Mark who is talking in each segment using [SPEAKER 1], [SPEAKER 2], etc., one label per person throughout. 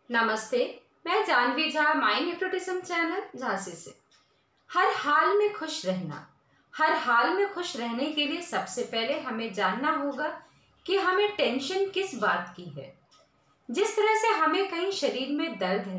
[SPEAKER 1] नमस्ते। मैं Janvi Jha, my nepotism channel Jhansi से। हर हाल में खुश रहना, हर हाल में खुश रहने के लिए सबसे पहले हमें जानना होगा कि हमें टेंशन किस बात की है। जिस तरह से हमें कहीं शरीर में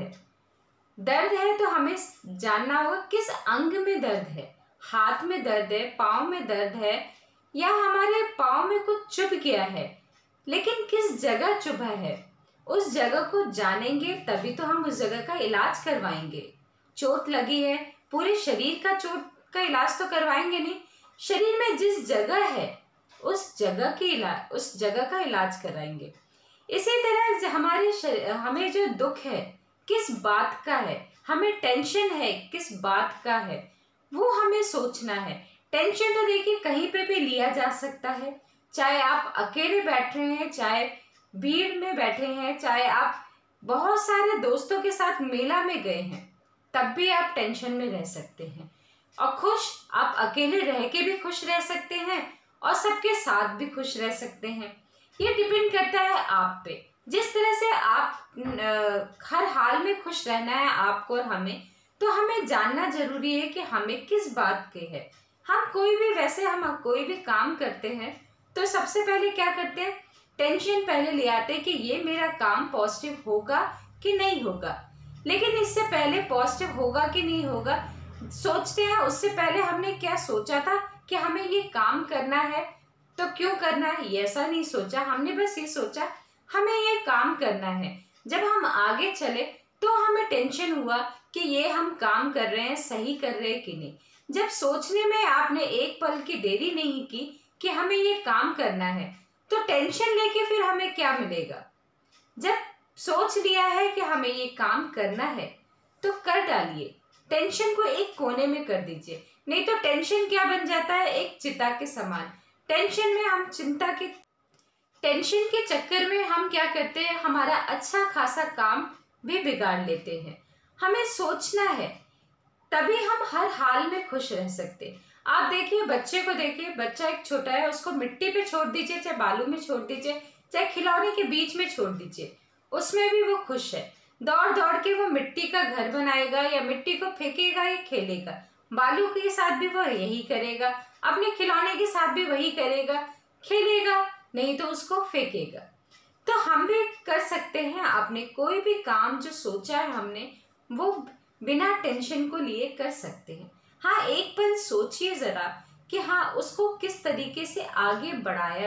[SPEAKER 1] दर्द है तो हमें जानना होगा किस अंग में दर्द है। हाथ में दर्द है, पाँव में दर्द है, या हमारे पाँव में कुछ चुभ गया है, लेकिन किस जगह चुभा है उस जगह को जानेंगे तभी तो हम उस जगह का इलाज करवाएंगे। चोट लगी है, पूरे शरीर का चोट का इलाज तो करवाएंगे नहीं, शरीर में जिस जगह है उस जगह का इलाज कराएंगे। इसी तरह हमें जो दुख है किस बात का है, हमें टेंशन है किस बात का है, वो हमें सोचना है। टेंशन तो देखिए कहीं पे भी लिया जा सकता है, चाहे आप अकेले बैठ रहे हैं, चाहे भीड़ में बैठे हैं, चाहे आप बहुत सारे दोस्तों के साथ मेला में गए हैं, तब भी आप टेंशन में रह सकते हैं। और खुश आप अकेले रह के भी खुश रह सकते हैं और सबके साथ भी खुश रह सकते हैं। ये डिपेंड करता है आप पे। जिस तरह से आप हर हाल में खुश रहना है आपको और हमें, तो हमें जानना जरूरी है कि हमें किस बात के है। हम कोई भी काम करते हैं तो सबसे पहले क्या करते हैं, टेंशन पहले ले आते हैं कि ये मेरा काम पॉजिटिव होगा कि नहीं होगा। लेकिन इससे पहले पॉजिटिव होगा कि नहीं होगा सोचते हैं, उससे पहले हमने क्या सोचा था कि हमें ये काम करना है तो क्यों करना है, ये ऐसा नहीं सोचा। हमने बस ये सोचा हमें ये काम करना है। जब हम आगे चले तो हमें टेंशन हुआ कि ये हम काम कर रहे हैं सही कर रहे हैं कि नहीं। जब सोचने में आपने एक पल की देरी नहीं की कि हमें ये काम करना है, तो टेंशन लेके फिर हमें क्या मिलेगा। जब सोच लिया है कि हमें ये काम करना है तो कर डालिए, टेंशन को एक कोने में कर दीजिए। नहीं तो टेंशन क्या बन जाता है, एक चिता के समान। टेंशन के चक्कर में हम क्या करते हैं, हमारा अच्छा खासा काम भी बिगाड़ लेते हैं। हमें सोचना है तभी हम हर हाल में खुश रह सकते। आप देखिए बच्चे को देखिए, बच्चा एक छोटा है, उसको मिट्टी पे छोड़ दीजिए, चाहे बालू में छोड़ दीजिए, चाहे खिलौने के बीच में छोड़ दीजिए, उसमें भी वो खुश है। दौड़ दौड़ के वो मिट्टी का घर बनाएगा या मिट्टी को फेंकेगा या खेलेगा। बालू के साथ भी वो यही करेगा, अपने खिलौने के साथ भी वही करेगा, खेलेगा नहीं तो उसको फेंकेगा। तो हम भी कर सकते हैं, आपने कोई भी काम जो सोचा है हमने वो बिना टेंशन को लिए कर सकते हैं। हाँ, एक पल सोचिए जरा कि हाँ उसको किस तरीके से आगे बढ़ाया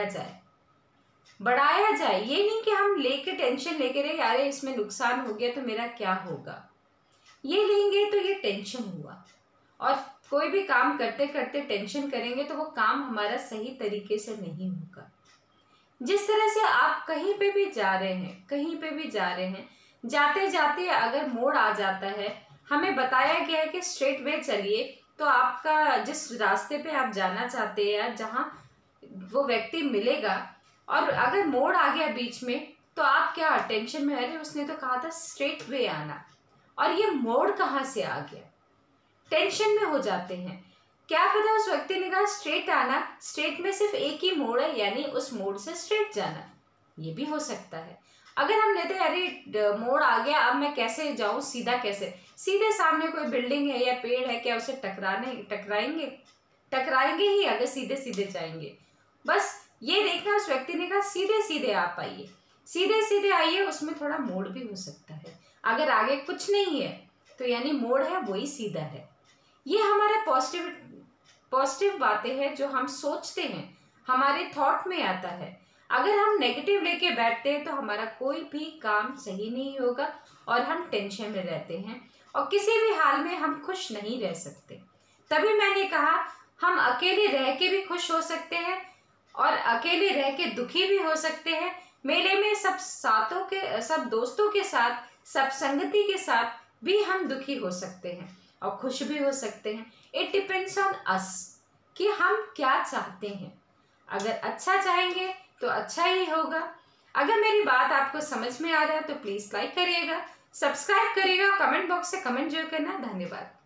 [SPEAKER 1] जाए। ये नहीं कि हम टेंशन लेके रहे, यार इसमें नुकसान हो गया तो मेरा क्या होगा, ये लेंगे तो ये टेंशन हुआ। और कोई भी काम करते करते टेंशन करेंगे तो वो काम हमारा सही तरीके से नहीं होगा। जिस तरह से आप कहीं पे भी जा रहे हैं, जाते जाते अगर मोड़ आ जाता है, हमें बताया गया है कि स्ट्रेट वे चलिए, तो आपका जिस रास्ते पे आप जाना चाहते हैं या जहाँ वो व्यक्ति मिलेगा, और अगर मोड़ आ गया बीच में तो आप क्या टेंशन में, अरे उसने तो कहा था स्ट्रेट वे आना और ये मोड़ कहाँ से आ गया, टेंशन में हो जाते हैं। क्या पता उस व्यक्ति ने कहा स्ट्रेट आना, स्ट्रेट में सिर्फ एक ही मोड़ है, यानी उस मोड़ से स्ट्रेट जाना, ये भी हो सकता है। अगर हम लेते अरे मोड़ आ गया अब मैं कैसे जाऊं, सीधा कैसे, सीधे सामने कोई बिल्डिंग है या पेड़ है, क्या उसे टकराएंगे ही अगर सीधे सीधे जाएंगे। बस ये देखना उस व्यक्ति ने कहा सीधे सीधे आप आइए, सीधे सीधे आइए, उसमें थोड़ा मोड़ भी हो सकता है। अगर आगे कुछ नहीं है तो यानी मोड़ है वही सीधा है। ये हमारा पॉजिटिव बातें हैं जो हम सोचते हैं, हमारे थॉट में आता है। अगर हम नेगेटिव लेके बैठते हैं तो हमारा कोई भी काम सही नहीं होगा और हम टेंशन में रहते हैं और किसी भी हाल में हम खुश नहीं रह सकते। तभी मैंने कहा हम अकेले रह के भी खुश हो सकते हैं और अकेले रह के दुखी भी हो सकते हैं। मेले में सब दोस्तों के साथ, सब संगति के साथ भी हम दुखी हो सकते हैं और खुश भी हो सकते हैं। इट डिपेंड्स ऑन अस कि हम क्या चाहते हैं। अगर अच्छा चाहेंगे तो अच्छा ही होगा। अगर मेरी बात आपको समझ में आ रहा है तो प्लीज लाइक करिएगा, सब्सक्राइब करिएगा, कमेंट बॉक्स से कमेंट जरूर करना। धन्यवाद।